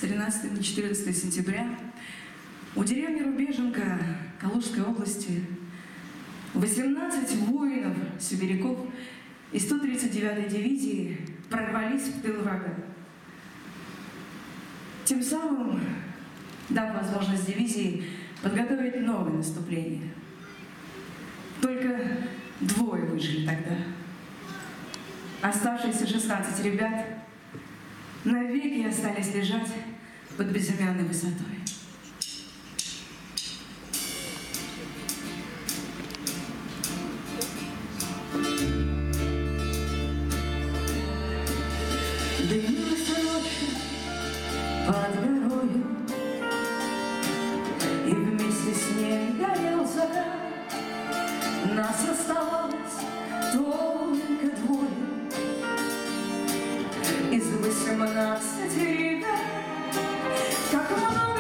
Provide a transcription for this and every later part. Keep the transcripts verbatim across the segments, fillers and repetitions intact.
тринадцатого на четырнадцатое сентября у деревни Рубеженка Калужской области восемнадцать воинов, сибиряков из сто тридцать девятой дивизии прорвались в тыл врага. Тем самым дав возможность дивизии подготовить новое наступление. Только двое выжили тогда. Оставшиеся шестнадцать ребят навеки остались лежать под безымянной высотой. Дымилась ночь под горою, и вместе с ней горел закат. Нас оставалось только двое из восемнадцати ребят. Как много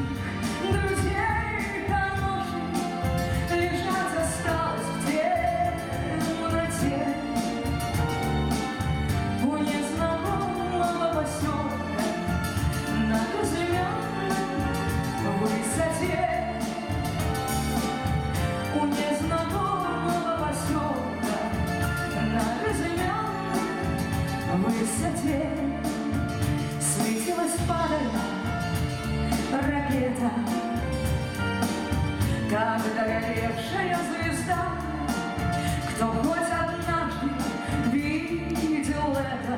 друзей хороших лежать осталось в темноте у незнакомого поселка на безымянной высоте. У незнакомого поселка на безымянной высоте светилась падая ракета, как догоревшая звезда. Кто хоть однажды видел это,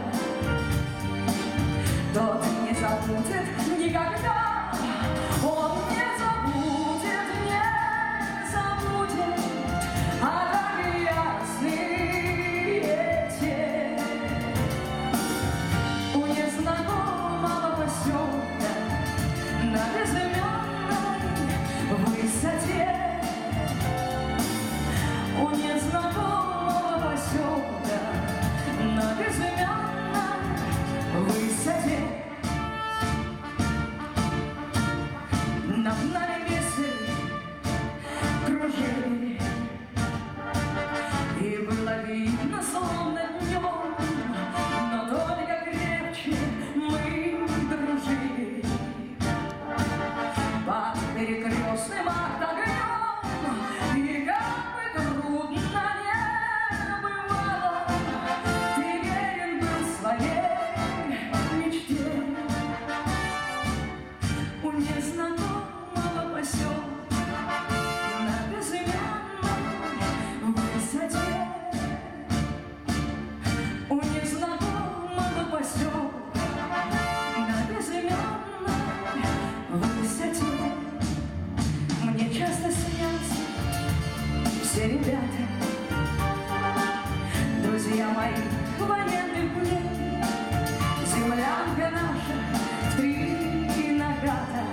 тот не забудет никогда. Он не забудет, не забудет, а так ясные те. У незнакомого поселка на безымянной высоте. У незнакомого поселка на безымянной высоте. Над нами весели, кружили, и было видно, словно днем, но только крепче мы дружили. Под перекрестным огнем, и как бы трудно не бывало, ты верен был своей мечте. У незнакомого поселка на безымянной высоте. У незнакомого поселка на безымянной высоте. Мне часто снятся все ребята, друзья мои, военных дней. Землянка наша в три нагата,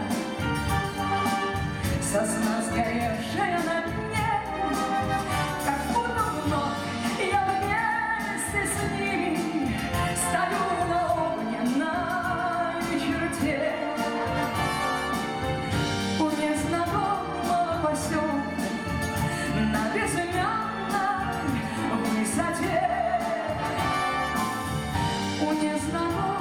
сосна сгоревшая на дне. Как будто вновь я вместе с ними стою на огненной черте. У незнакомого поселка на безымянной высоте. У незнакомого